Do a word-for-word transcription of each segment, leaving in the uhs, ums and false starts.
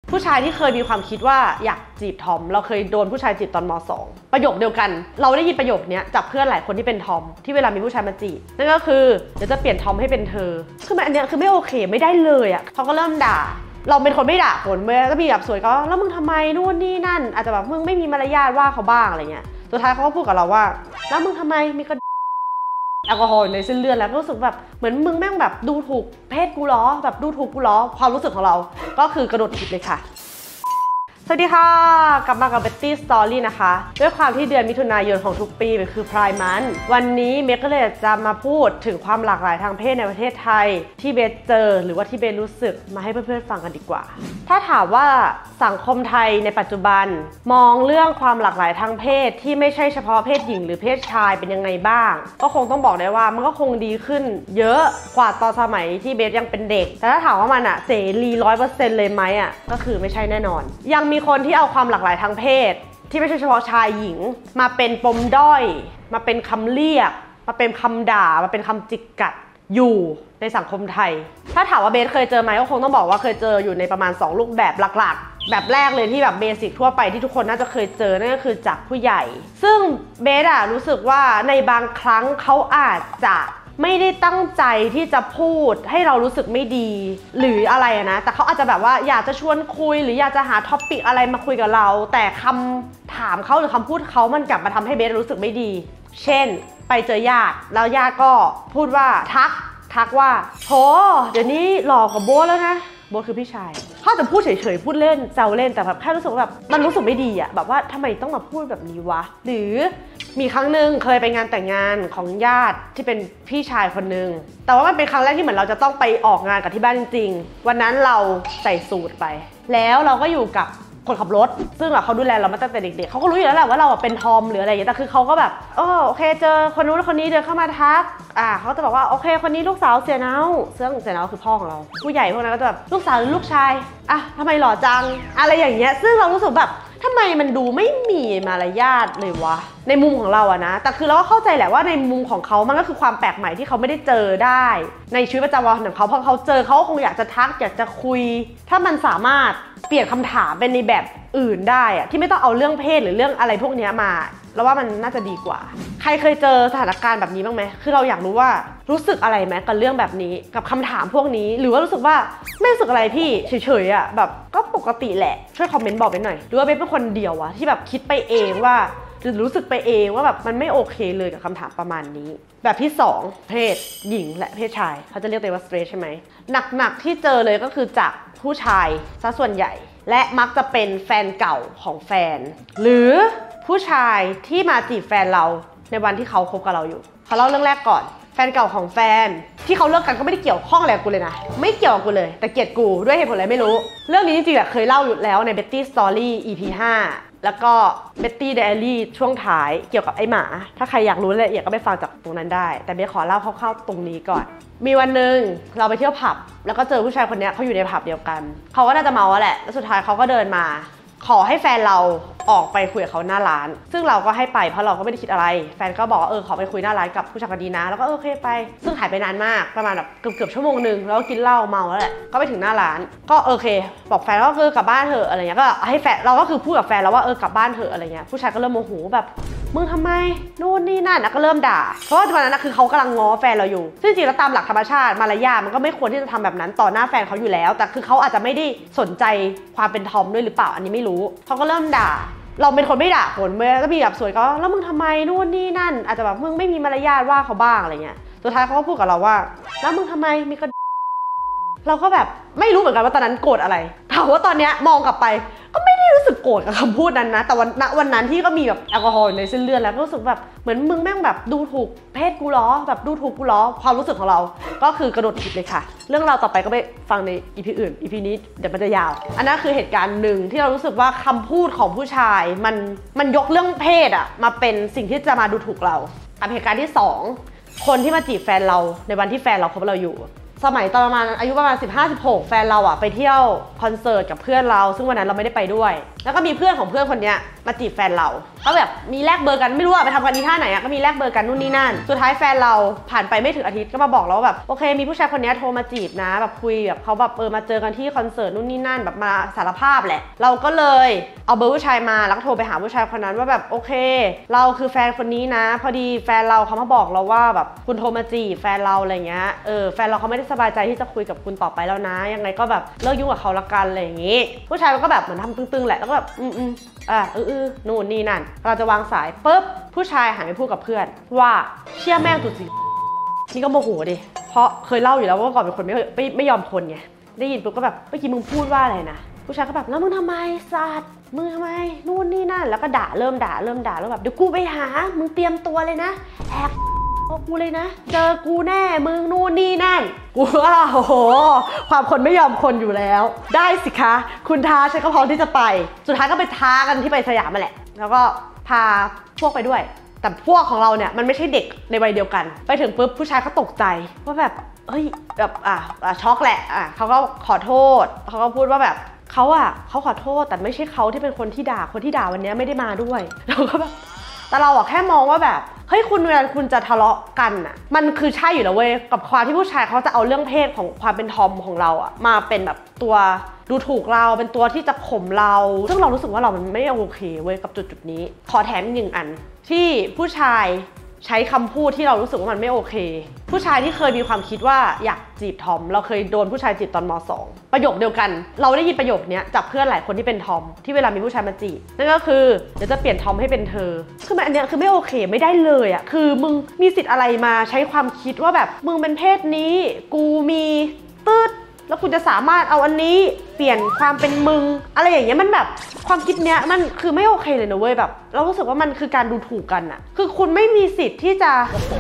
ผู้ชายที่เคยมีความคิดว่าอยากจีบทอมเราเคยโดนผู้ชายจีบตอนม.สอง ประโยคเดียวกันเราได้ยินประโยคนี้จากเพื่อนหลายคนที่เป็นทอมที่เวลามีผู้ชายมาจีบนั่นก็คือเดี๋ยวจะเปลี่ยนทอมให้เป็นเธอคือมันอันเนี้ยคือไม่โอเคไม่ได้เลยอ่ะเขาก็เริ่มด่าเราเป็นคนไม่ด่าคนเมื่อก็มีแบบสวยก็แล้วมึงทำไมนู่นนี่นั่นอาจจะแบบมึงไม่มีมารยาทว่าเขาบ้างอะไรเงี้ยสุดท้ายเขาก็พูดกับเราว่าแล้วมึงทำไมมีกระแอลกอฮอล์ในเส้นเลือดแล้วรู้สึกแบบเหมือนมึงแม่งแบบดูถูกเพศกูล้อแบบดูถูกกูล้อความรู้สึกของเราก็คือกระโดดผิดเลยค่ะสวัสดีค่ะกลับมากับ Betty Story นะคะด้วยความที่เดือนมิถุนายนของทุกปีมันคือ Pride Month วันนี้เบสก็เลยจะมาพูดถึงความหลากหลายทางเพศในประเทศไทยที่เบสเจอหรือว่าที่เบสรู้สึกมาให้เพื่อนๆฟังกันดีกว่าถ้าถามว่าสังคมไทยในปัจจุบันมองเรื่องความหลากหลายทางเพศที่ไม่ใช่เฉพาะเพศหญิงหรือเพศชายเป็นยังไงบ้างก็คงต้องบอกได้ว่ามันก็คงดีขึ้นเยอะกว่าตอนสมัยที่เบสยังเป็นเด็กแต่ถ้าถามว่ามันอะเสรี ร้อยเปอร์เซ็นต์ เลยไหมอะก็คือไม่ใช่แน่นอนยังมีคนที่เอาความหลากหลายทางเพศที่ไม่ใช่เฉพาะชายหญิงมาเป็นปมด้อยมาเป็นคำเรียกมาเป็นคำด่ามาเป็นคำจิกกัดอยู่ในสังคมไทยถ้าถามว่าเบสเคยเจอไหมก็คงต้องบอกว่าเคยเจออยู่ในประมาณสองรูปแบบหลักๆแบบแรกเลยที่แบบเบสิกทั่วไปที่ทุกคนน่าจะเคยเจอนั่นก็คือจากผู้ใหญ่ซึ่งเบสอะรู้สึกว่าในบางครั้งเขาอาจจะไม่ได้ตั้งใจที่จะพูดให้เรารู้สึกไม่ดีหรืออะไรนะแต่เขาอาจจะแบบว่าอยากจะชวนคุยหรืออยากจะหาท็อปิกอะไรมาคุยกับเราแต่คำถามเขาหรือคำพูดเขามันกลับมาทำให้เบสรู้สึกไม่ดีเช่นไปเจอญาติแล้วญาติก็พูดว่าทักทักว่าโหเดี๋ยวนี้หล่อกว่าโบ๊ทแล้วนะโบ๊ทคือพี่ชายเขาจะพูดเฉยๆพูดเล่นแซวเล่นแต่แบบแค่รู้สึกว่าแบบมันรู้สึกไม่ดีอะแบบว่าทำไมต้องมาพูดแบบนี้วะหรือมีครั้งหนึ่งเคยไปงานแต่งงานของญาติที่เป็นพี่ชายคนนึงแต่ว่ามันเป็นครั้งแรกที่เหมือนเราจะต้องไปออกงานกับที่บ้านจริงๆวันนั้นเราใส่สูทไปแล้วเราก็อยู่กับคนขับรถซึ่งเขาดูแลเรามาตั้งแต่เด็กๆเขาก็รู้อยู่แล้วแหละว่าเราเป็นทอมหรืออะไรอย่างเงี้ยแต่คือเขาก็แบบโอโอเคเจอคนนู้นคนนี้เดินเข้ามาทักอ่าเขาจะบอกว่าโอเคคนนี้ลูกสาวเสียเนาซึ่งเสียเนาคือพ่อของเราผู้ใหญ่พวกนั้นก็จะแบบลูกสาวหรือลูกชายอ่ะทำไมหล่อจังอะไรอย่างเงี้ยซึ่งเรารู้สึกแบบทำไมมันดูไม่มีมารยาทเลยวะในมุมของเราอะนะแต่คือเราก็เข้าใจแหละว่าในมุมของเขามันก็คือความแปลกใหม่ที่เขาไม่ได้เจอได้ในชีวิตประจำวันของเขาเพราะเขาเจอเขาคงอยากจะทักอยากจะคุยถ้ามันสามารถเปลี่ยนคำถามเป็นในแบบอื่นได้อะที่ไม่ต้องเอาเรื่องเพศหรือเรื่องอะไรพวกนี้มาแล้วว่ามันน่าจะดีกว่าใครเคยเจอสถานการณ์แบบนี้บ้างไหมคือเราอยากรู้ว่ารู้สึกอะไรไหมกับเรื่องแบบนี้กับคำถามพวกนี้หรือว่ารู้สึกว่าไม่รู้สึกอะไรพี่เฉยๆอะแบบก็ปกติแหละช่วยคอมเมนต์บอกไปหน่อยหรือว่าเบสเป็นคนเดียวอะที่แบบคิดไปเองว่าหรือรู้สึกไปเองว่าแบบมันไม่โอเคเลยกับคำถามประมาณนี้แบบที่สองเพศหญิงและเพศชายเขาจะเรียกตัวเองว่า straight ใช่ไหมหนักๆที่เจอเลยก็คือจากผู้ชายซะส่วนใหญ่และมักจะเป็นแฟนเก่าของแฟนหรือผู้ชายที่มาจีบแฟนเราในวันที่เขาคบกับเราอยู่เขาเล่าเรื่องแรกก่อนแฟนเก่าของแฟนที่เขาเลิกกันก็ไม่ได้เกี่ยวข้องอะไรกับกูเลยนะไม่เกี่ยวกับกูเลยแต่เกลียดกูด้วยเหตุผลอะไรไม่รู้เรื่องนี้จริงๆเคยเล่าอยู่แล้วใน Betty Story อี พี ห้าแล้วก็ Betty Diary ช่วงท้ายเกี่ยวกับไอ้หมาถ้าใครอยากรู้รายละเอียดก็ไปฟังจากตรงนั้นได้แต่เบสขอเล่าคร่าวๆตรงนี้ก่อนมีวันหนึ่งเราไปเที่ยวผับแล้วก็เจอผู้ชายคนนี้เขาอยู่ในผับเดียวกันเขาก็น่าจะเมาแหละแล้วสุดท้ายเขาก็เดินมาขอให้แฟนเราออกไปคุยกับเขาหน้าร้านซึ่งเราก็ให้ไปเพราะเราก็ไม่ได้คิดอะไรแฟนก็บอกว่าเออขอไปคุยหน้าร้านกับผู้ชายคนนี้นะแล้วก็โอเคไปซึ่งหายไปนานมากประมาณแบบเกือบเกือบชั่วโมงนึงแล้วก็กินเหล้าเมาแล้วแหละก็ไปถึงหน้าร้านก็โอเคบอกแฟนก็คือกลับบ้านเถอะอะไรเงี้ยก็ให้แฟนเราก็คือพูดกับแฟนแล้วว่าเออกลับบ้านเถอะอะไรเงี้ยผู้ชายก็เริ่มโมโหแบบมึงทำไมนู่นนี่นั่นนะก็เริ่มด่าเพราะว่าตอนนั้นนะคือเขากำลังง้อแฟนเราอยู่ซึ่งจริงแล้วตามหลักธรรมชาติมารยาทมันก็ไม่ควรที่จะทำแบบนั้นต่อหน้าแฟนเขาอยู่แล้วแต่คือเขาอาจจะไม่ได้สนใจความเป็นทอมด้วยหรือเปล่าอันนี้ไม่รู้เขาก็เริ่มด่าเราเป็นคนไม่ด่าคนเมื่อก็มีแบบสวยก็แล้วมึงทำไมนู่นนี่นั่นอาจจะแบบมึงไม่มีมารยาทว่าเขาบ้างอะไรเงี้ยสุดท้ายเขาก็พูดกับเราว่าแล้วมึงทำไมมีกระเราก็แบบไม่รู้เหมือนกันว่าตอนนั้นโกรธอะไรถามว่าตอนเนี้ยมองกลับไปก็ไม่ได้รู้สึกโกรธกับคำพูดนั้นนะแต่วันวันนั้นที่ก็มีแบบแอลกอฮอล์ในเส้นเลือดแล้วก็รู้สึกแบบเหมือนมึงแม่งแบบดูถูกเพศกูล้อแบบดูถูกกูล้อความรู้สึกของเราก็คือกระโดดผิดเลยค่ะเรื่องเราต่อไปก็ไปฟังในอีพีอื่นอีพีนี้เดี๋ยวมันจะยาวอันนั้นคือเหตุการณ์หนึ่งที่เรารู้สึกว่าคำพูดของผู้ชายมันมันยกเรื่องเพศอะมาเป็นสิ่งที่จะมาดูถูกเรากับเหตุการณ์ที่สองคนที่มาจีบแฟนเราในวันที่แฟนเราคบเราอยู่สมัยตอนประมาณอายุประมาณสิบห้า สิบหกแฟนเราอะไปเที่ยวคอนเสิร์ตกับเพื่อนเราซึ่งวันนั้นเราไม่ได้ไปด้วยแล้วก็มีเพื่อนของเพื่อนคนนี้มาจีบแฟนเราก็แบบมีแลกเบอร์กันไม่รู้อะไปทำกันที่ท่าไหนอะก็มีแลกเบอร์กันนู่นนี่นั่นสุดท้ายแฟนเราผ่านไปไม่ถึงอาทิตย์ก็มาบอกเราว่าแบบโอเคมีผู้ชายคนนี้โทรมาจีบนะแบบคุยแบบเขาแบบเออมาเจอกันที่คอนเสิร์ตนู่นนี่นั่นแบบมาสารภาพแหละเราก็เลยเอาเบอร์ผู้ชายมาแล้วก็โทรไปหาผู้ชายคนนั้นว่าแบบโอเคเราคือแฟนคนนี้นะพอดีแฟนเราเขามาบอกเราว่าแบบคุณโทรมาจีบแฟนเราอะไรเงี้ยเออแฟนเราเขาไม่ได้สบายใจที่จะคุยกับคุณต่อไปแล้วนะยังไงก็แบบเลิกยุ่งกับเขาละกันอะไรอย่างงี้ผู้ชายมันก็แบบเหมือนทำตึงๆแหละแล้วก็แบบอืมอืมอ่ะเออเออนู่นนี่นั่นเราจะวางสายปุ๊บผู้ชายหันไปพูดกับเพื่อนว่าเชี่ยแม่งจุดสินี่ก็โมโหดิเพราะเคยเล่าอยู่แล้วว่าก่อนเป็นคนไม่ไม่ไม่ยอมคนไงได้ยินปุ๊บก็แบบเมื่อกี้มึงพูดว่าอะไรนะผู้ชายก็แบบแล้วมึงทำไมสัตว์มึงทำไมนู่นนี่นั่นแล้วก็ด่าเริ่มด่าเริ่มด่าแล้วแบบเดี๋ยวกูไปหามึงเตรียมตัวเลยนะแอบกูเลยนะเจอกูแน่มึงนู่นนี่นั่นกูว่าโอ้โหความคนไม่ยอมคนอยู่แล้วได้สิคะคุณท้าฉันก็พร้อมที่จะไปสุดท้ายก็ไปท้ากันที่ไปสยามมาแหละแล้วก็พาพวกไปด้วยแต่พวกของเราเนี่ยมันไม่ใช่เด็กในวัยเดียวกันไปถึงปุ๊บผู้ชายก็ตกใจว่าแบบเฮ้ยแบบอ่ะช็อกแหละอ่ะเขาก็ขอโทษเขาก็พูดว่าแบบเขาอ่ะเขาขอโทษแต่ไม่ใช่เขาที่เป็นคนที่ด่าคนที่ด่าวันนี้ไม่ได้มาด้วยเราก็แบบแต่เราอะแค่มองว่าแบบเฮ้ยคุณเวลาคุณจะทะเลาะกันอะมันคือใช่อยู่แล้วเว้ยกับความที่ผู้ชายเขาจะเอาเรื่องเพศของความเป็นทอมของเราอะมาเป็นแบบตัวดูถูกเราเป็นตัวที่จะข่มเราซึ่งเรารู้สึกว่าเรามันไม่โอเคเว้ยกับจุดจุดนี้ขอแถมอีกหนึ่งอันที่ผู้ชายใช้คำพูดที่เรารู้สึกว่ามันไม่โอเคผู้ชายที่เคยมีความคิดว่าอยากจีบทอมเราเคยโดนผู้ชายจีบตอนม.สอง ประโยคเดียวกันเราได้ยินประโยคนี้จากเพื่อนหลายคนที่เป็นทอมที่เวลามีผู้ชายมาจีบนั่นก็คือเดี๋ยวจะเปลี่ยนทอมให้เป็นเธอคือมันอันเนี้ยคือไม่โอเคไม่ได้เลยอ่ะคือมึงมีสิทธิ์อะไรมาใช้ความคิดว่าแบบมึงเป็นเพศนี้กูมีตืดแล้วคุณจะสามารถเอาอันนี้เปลี่ยนความเป็นมึงอะไรอย่างเงี้ยมันแบบความคิดเนี้ยมันคือไม่โอเคเลยนะเว้ยแบบเรารู้สึกว่ามันคือการดูถูกกันอะคือคุณไม่มีสิทธิ์ที่จะ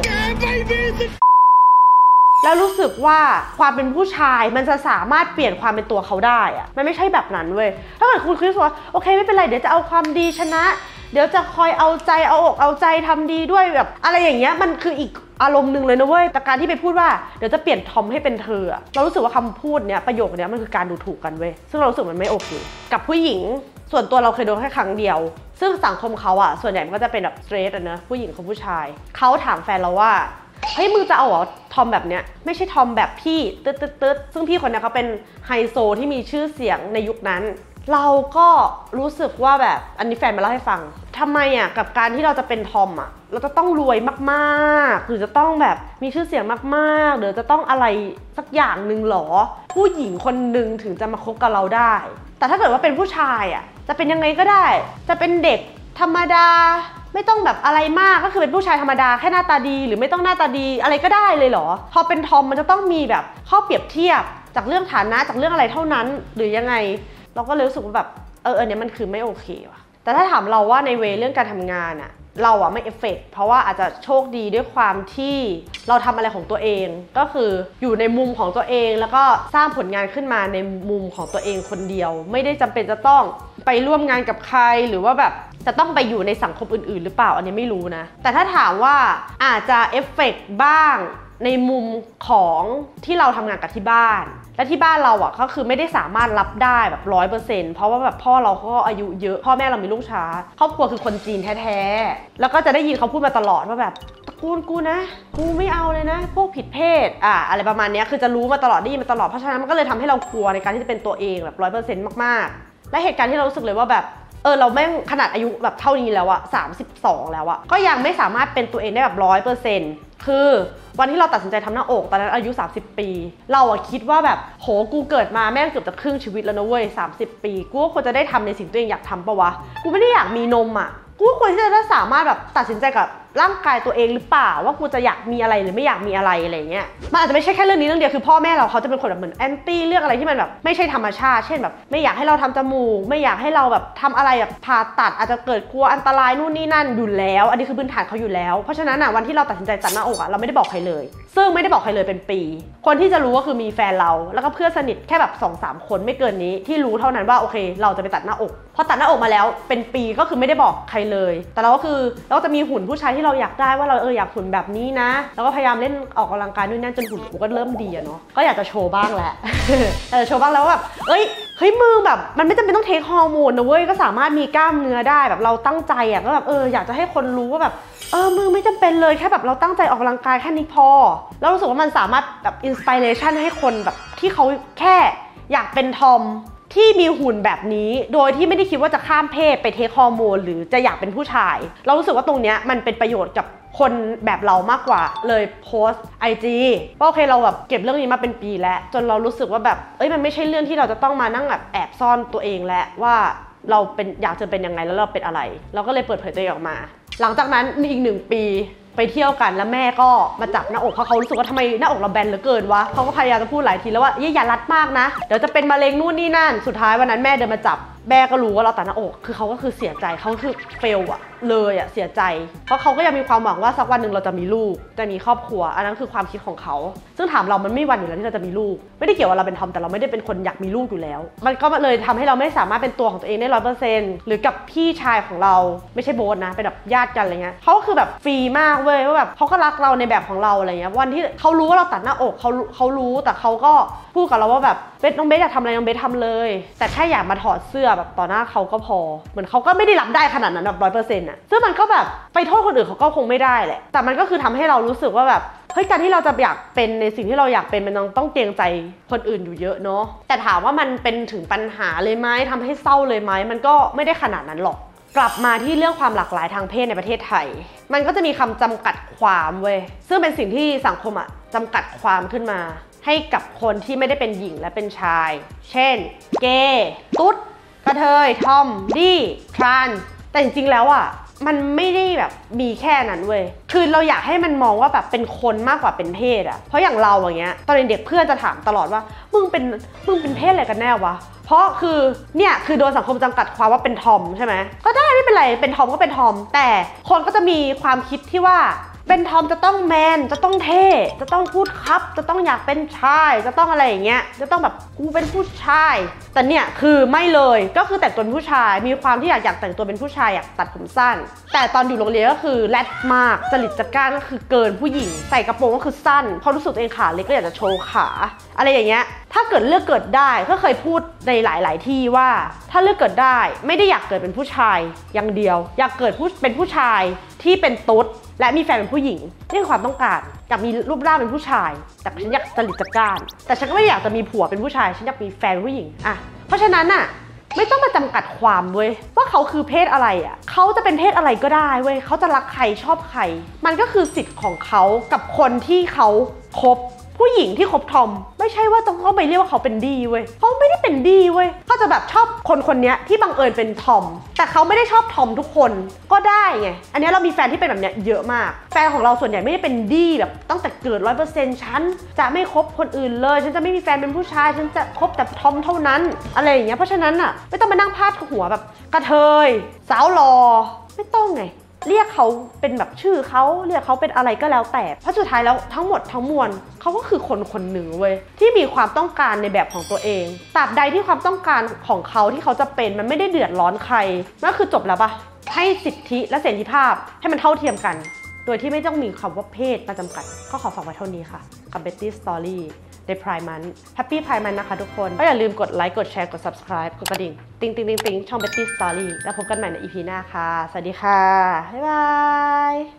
แล้วรู้สึกว่าความเป็นผู้ชายมันจะสามารถเปลี่ยนความเป็นตัวเขาได้อะมันไม่ใช่แบบนั้นเว้ยถ้าเกิดคุณคิดว่าโอเคไม่เป็นไรเดี๋ยวจะเอาความดีชนะเดี๋ยวจะคอยเอาใจเอาอกเอาใจทำดีด้วยแบบอะไรอย่างเงี้ยมันคืออีกอารมณ์หนึ่งเลยนะเว้ยแต่การที่ไปพูดว่าเดี๋ยวจะเปลี่ยนทอมให้เป็นเธอเรารู้สึกว่าคำพูดเนี้ยประโยคเนี้ยมันคือการดูถูกกันเว้ยซึ่งเรารู้สึกมันไม่โอเคกับผู้หญิงส่วนตัวเราเคยโดนแค่ครั้งเดียวซึ่งสังคมเขาอะส่วนใหญ่มันก็จะเป็นแบบสเตรทอะเนอะผู้หญิงกับผู้ชายเขาถามแฟนเราว่าเฮ้ยมึงจะเอาเหรอทอมแบบเนี้ยไม่ใช่ทอมแบบพี่ตึ๊ดตึ๊ดตึ๊ดซึ่งพี่คนนี้เขาเป็นไฮโซที่มีชื่อเสียงในยุคนั้นเราก็รู้สึกว่าแบบอันนี้แฟนมาเล่าให้ฟังทำไมอ่ะกับการที่เราจะเป็นทอมอ่ะเราจะต้องรวยมากๆหรือจะต้องแบบมีชื่อเสียงมากๆหรือจะต้องอะไรสักอย่างหนึ่งหรอผู้หญิงคนหนึ่งถึงจะมาคบกับเราได้แต่ถ้าเกิดว่าเป็นผู้ชายอ่ะจะเป็นยังไงก็ได้จะเป็นเด็กธรรมดาไม่ต้องแบบอะไรมากก็คือเป็นผู้ชายธรรมดาแค่หน้าตาดีหรือไม่ต้องหน้าตาดีอะไรก็ได้เลยเหรอพอเป็นทอมมันจะต้องมีแบบข้อเปรียบเทียบจากเรื่องฐานะจากเรื่องอะไรเท่านั้นหรือยังไงเราก็เลยรู้สึกว่าแบบเอออันนี้มันคือไม่โอเคว่ะแต่ถ้าถามเราว่าในเวเรื่องการทำงานอะเราอะไม่เอฟเฟกต์เพราะว่าอาจจะโชคดีด้วยความที่เราทำอะไรของตัวเองก็คืออยู่ในมุมของตัวเองแล้วก็สร้างผลงานขึ้นมาในมุมของตัวเองคนเดียวไม่ได้จำเป็นจะต้องไปร่วมงานกับใครหรือว่าแบบจะต้องไปอยู่ในสังคมอื่นๆหรือเปล่าอันนี้ไม่รู้นะแต่ถ้าถามว่าอาจจะเอฟเฟกต์บ้างในมุมของที่เราทำงานกับที่บ้านและที่บ้านเราอ่ะก็คือไม่ได้สามารถรับได้แบบร้อยเปอร์เซ็นต์เพราะว่าแบบพ่อเราก็อายุเยอะพ่อแม่เรามีลูกช้าครอบครัวคือคนจีนแท้ๆแล้วก็จะได้ยินเขาพูดมาตลอดว่าแบบตระกูลกูนะกูไม่เอาเลยนะพวกผิดเพศอ่ะอะไรประมาณนี้คือจะรู้มาตลอดได้ยินมาตลอดเพราะฉะนั้นมันก็เลยทำให้เรากลัวในการที่จะเป็นตัวเองแบบร้อยเปอร์เซ็นต์มากๆและเหตุการณ์ที่เรารู้สึกเลยว่าแบบเออเราแม่งขนาดอายุแบบเท่านี้แล้วอะสามสิบสองแล้วอะก็ยังไม่สามารถเป็นตัวเองได้แบบร้อยเปอร์เซ็นต์คือวันที่เราตัดสินใจทำหน้าอกตอนนั้นอายุสามสิบปีเราอะคิดว่าแบบโหกูเกิดมาแม่งเกือบจะครึ่งชีวิตแล้วนะเว้ยสามสิบปีกูก็ควรจะได้ทำในสิ่งตัวเองอยากทำปะวะกูไม่ได้อยากมีนมอะกูควรที่จะสามารถแบบตัดสินใจกับร่างกายตัวเองหรือเปล่าว่ากูจะอยากมีอะไรหรือไม่อยากมีอะไรอะไรเงี้ยมันอาจจะไม่ใช่แค่เรื่องนี้เรื่องเดียวคือพ่อแม่เราเขาจะเป็นคนแบบเหมือนแอนตี้เรื่องอะไรที่มันแบบไม่ใช่ธรรมชาติเช่นแบบไม่อยากให้เราทำจมูกไม่อยากให้เราแบบทำอะไรแบบผ่าตัดอาจจะเกิดกลัวอันตรายนู่นนี่นั่นอยู่แล้วอันนี้คือพื้นฐานเขาอยู่แล้วเพราะฉะนั้นอ่ะวันที่เราตัดสินใจตัดหน้าอกอ่ะเราไม่ได้บอกใครเลยซึ่งไม่ได้บอกใครเลยเป็นปีคนที่จะรู้ก็คือมีแฟนเราแล้วก็เพื่อนสนิทแค่แบบ สองสาม คนไม่เกินนี้ที่รู้เท่านั้นว่าโอเคเราจะไปตัดหน้าอกพอตัดหน้าอกมาแล้วเป็นปีก็คือไม่ได้บอกใครเลยแต่เราก็คือเราจะมีหุ่นผู้ชายที่ที่เราอยากได้ว่าเราเอออยากหุ่นแบบนี้นะแล้วก็พยายามเล่นออกกำลังกายด้วยนั่นจนหุ่นกูก็เริ่มดีอะเนาะก็อยากจะโชว์บ้างแหละ เออโชว์บ้างแล้วแบบเอ้ยเฮ้ยมือแบบมันไม่จำเป็นต้องเทคฮอร์โมนนะเว้ยก็สามารถมีกล้ามเนื้อได้แบบเราตั้งใจอะก็แบบเอออยากจะให้คนรู้ว่าแบบเออมือไม่จำเป็นเลยแค่แบบเราตั้งใจออกกำลังกายแค่นี้พอแล้วรู้สึกว่ามันสามารถแบบอินสปิเรชันให้คนแบบที่เขาแค่อยากเป็นทอมที่มีหุ่นแบบนี้โดยที่ไม่ได้คิดว่าจะข้ามเพศไปเทคฮอร์โมนหรือจะอยากเป็นผู้ชายเรารู้สึกว่าตรงเนี้ยมันเป็นประโยชน์กับคนแบบเรามากกว่าเลยโพสต์ ไอ จี ว่าโอเคเราแบบเก็บเรื่องนี้มาเป็นปีแล้วจนเรารู้สึกว่าแบบเอ้ยมันไม่ใช่เรื่องที่เราจะต้องมานั่งแบบแอบซ่อนตัวเองแล้วว่าเราเป็นอยากจะเป็นยังไงแล้วเราเป็นอะไรเราก็เลยเปิดเผยตัวเองออกมาหลังจากนั้นอีกหนึ่งปีไปเที่ยวกันแล้วแม่ก็มาจับหน้าอกเพราะเขารู้สึกว่าทำไมหน้าอกเราแบนเหลือเกินวะเขาก็พยายามจะพูดหลายทีแล้วว่าอย่ารัดมากนะเดี๋ยวจะเป็นมะเร็งนู่นนี่นั่นสุดท้ายวันนั้นแม่เดินมาจับแม่ก็รู้ว่าเราตัดหน้าอกคือเขาก็คือเสียใจเขาคือเฟลอะเลยอะเสียใจเพราะเขาก็ยังมีความหวังว่าสักวันหนึ่งเราจะมีลูกจะมีครอบครัวอันนั้นคือความคิดของเขาซึ่งถามเรามันไม่วันอยู่แล้วที่เราจะมีลูกไม่ได้เกี่ยวว่าเราเป็นทอมแต่เราไม่ได้เป็นคนอยากมีลูกอยู่แล้วมันก็เลยทำให้เราไม่สามารถเป็นตัวของตัวเองได้ร้อยเปอร์เซ็นต์หรือกับพี่ชายของเราไม่ใช่โบ๊ทนะเป็นแบบญาติกันอะไรเงี้ยเขาคือแบบฟรีมากเว้ยว่าแบบเขาก็รักเราในแบบของเราอะไรเงี้ยวันที่เขารู้ว่าเราตัดหน้าอกเขาเขารู้แต่เขาก็พูดกับเราว่าแบบเบสน้องเบสอยากทำอะไรน้องเบสทำเลยแต่แค่อยากมาถอดเสื้อแบบต่อหน้าเขาก็พอเหมือนเขาก็ไม่ได้รับได้ขนาดนั้นแบบร้อยเปอร์เซ็นต์อ่ะซึ่งมันก็แบบไปโทษคนอื่นเขาก็คงไม่ได้แหละแต่มันก็คือทำให้เรารู้สึกว่าแบบเฮ้ยการที่เราจะอยากเป็นในสิ่งที่เราอยากเป็นมันต้องต้องเกรงใจคนอื่นอยู่เยอะเนาะแต่ถามว่ามันเป็นถึงปัญหาเลยไหมทำให้เศร้าเลยไหมมันก็ไม่ได้ขนาดนั้นหรอกกลับมาที่เรื่องความหลากหลายทางเพศในประเทศไทยมันก็จะมีคำจำกัดความเว้ยซึ่งเป็นสิ่งที่สังคมอะจำกัดความขึ้นมาให้กับคนที่ไม่ได้เป็นหญิงและเป็นชายเช่นเกย์ตุ๊ดกระเทยทอมดี้ทรานส์แต่จริงๆแล้วอะมันไม่ได้แบบมีแค่นั้นเว้ยคือเราอยากให้มันมองว่าแบบเป็นคนมากกว่าเป็นเพศอะเพราะอย่างเราอย่างเงี้ยตอนเด็กเพื่อนจะถามตลอดว่ามึงเป็นมึงเป็นเพศอะไรกันแน่วะเพราะคือเนี่ยคือโดนสังคมจำกัดความว่าเป็นทอมใช่ไหมก็ได้ไม่เป็นไรเป็นทอมก็เป็นทอมแต่คนก็จะมีความคิดที่ว่าเป็นทอมจะต้องแมนจะต้องเท่จะต้องพูดครับจะต้องอยากเป็นชายจะต้องอะไรอย่างเงี้ยจะต้องแบบกูเป็นผู้ชายแต่เนี่ยคือไม่เลยก็คือแต่งตัวเป็นผู้ชายมีความที่อยากอยากแต่งตัวเป็นผู้ชายอยากตัดผมสั้นแต่ตอนอยู่โรงเรียนก็คือแรดมากจริตจักร้านก็คือเกินผู้หญิงใส่กระโปรงก็คือสั้นพอรู้สึกตัวเองขาเล็กก็อยากจะโชว์ขาอะไรอย่างเงี้ยถ้าเกิดเลือกเกิดได้ก็เคยพูดในหลายๆที่ว่าถ้าเลือกเกิดได้ไม่ได้อยากเกิดเป็นผู้ชายอย่างเดียวอยากเกิดเป็นผู้ชายที่เป็นตุ๊ดและมีแฟนเป็นผู้หญิงนี่คือความต้องการอยากมีรูปร่างเป็นผู้ชายแต่ฉันอยากจริตจักร้านแต่ฉันก็ไม่อยากจะมีผัวเป็นผู้ชายฉันอยากมีแฟนผู้หญิงอ่ะเพราะฉะนั้นน่ะไม่ต้องมาจำกัดความเว้ยว่าเขาคือเพศอะไรอ่ะเขาจะเป็นเพศอะไรก็ได้เว้ยเขาจะรักใครชอบใครมันก็คือสิทธิ์ของเขากับคนที่เขาคบผู้หญิงที่คบทอมไม่ใช่ว่าต้องเข้าไปเรียกว่าเขาเป็นดีเว้ยเขาไม่ได้เป็นดีเว้ยเขาจะแบบชอบคนคนนี้ที่บังเอิญเป็นทอมแต่เขาไม่ได้ชอบทอมทุกคนก็ได้ไงอันนี้เรามีแฟนที่เป็นแบบเนี้ยเยอะมากแฟนของเราส่วนใหญ่ไม่ได้เป็นดีแบบตั้งแต่เกิดร้อยเปอร์เซ็นต์ฉันจะไม่คบคนอื่นเลยฉันจะไม่มีแฟนเป็นผู้ชายฉันจะคบแต่ทอมเท่านั้นอะไรอย่างเงี้ยเพราะฉะนั้นอ่ะไม่ต้องมานั่งพาดหัวแบบกระเทยสาวหล่อไม่ต้องไงเรียกเขาเป็นแบบชื่อเขาเรียกเขาเป็นอะไรก็แล้วแต่เพราะสุดท้ายแล้วทั้งหมดทั้งมวลเขาก็คือคนคนหนึ่งเว้ยที่มีความต้องการในแบบของตัวเองตราบใดที่ความต้องการของเขาที่เขาจะเป็นมันไม่ได้เดือดร้อนใครนั่นคือจบแล้วปะให้สิทธิและเสรีภาพให้มันเท่าเทียมกันโดยที่ไม่ต้องมีคำว่าเพศมาจำกัดก็ขอฝากไว้เท่านี้ค่ะกับ Betty Storyใน Prime Month Happy Prime Month นะคะทุกคนก็อย่าลืมกดไลค์กดแชร์กด Subscribe กดกระดิ่งติ๊งติ๊งติ๊งติ๊งช่อง Betty Story แล้วพบกันใหม่ใน อี พี หน้าค่ะสวัสดีค่ะบ๊ายบาย